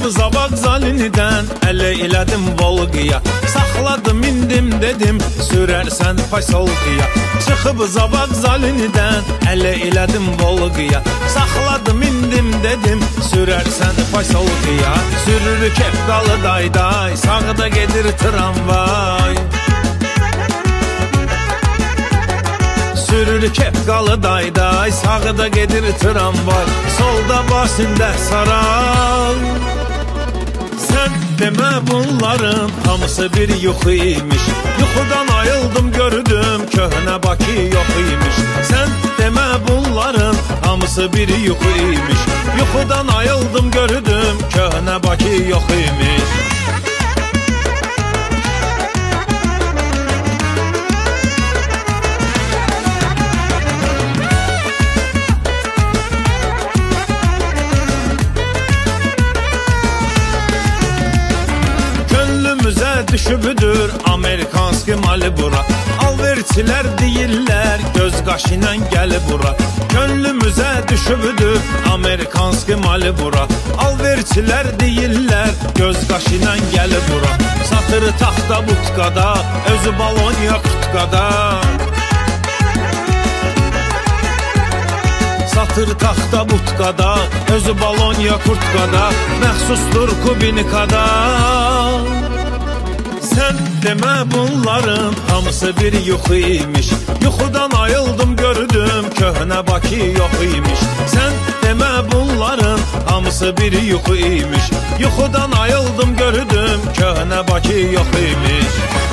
Çıxıb Zabaq zalinidən ələ elədim Volqıya. Saxladım indim dedim sürərsən Pasolqıya. Çıxıb Zabaq zalinidən ələ elədim Volqıya. Saxladım indim dedim sürərsən Pasolqıya. Sürür kepqalı dayday, sağda gedir tramvay. Sürür kepqalı dayday, sağda gedir tramvay. Solda basində saray. Sən demə bunların hamısı bir yuxu imiş. Yuxudan ayıldım gördüm köhnə Bakı yox imiş. Sən demə bunların hamısı bir yuxu imiş. Yuxudan ayıldım gördüm köhnə Bakı yox imiş. Düşübüdür Amerikanski mali bura. Alverçilər deyirlər göz qaşı ilə gəli bura. Gönlümüzə düşübüdür Amerikanski mali bura. Alverçilər deyirlər göz qaşı ilə gəli bura. Satır taxta butkada, özü balonya kutkada. Satır taxta butkada, özü balonya kurtkada. Məxsusdur Kubinikada. Sən demə bunların hamısı bir yuxu imiş. Yuxudan ayıldım gördüm köhnə Bakı yox imiş. Sən demə bunların hamısı bir yuxu imiş. Yuxudan ayıldım gördüm köhnə Bakı yox imiş.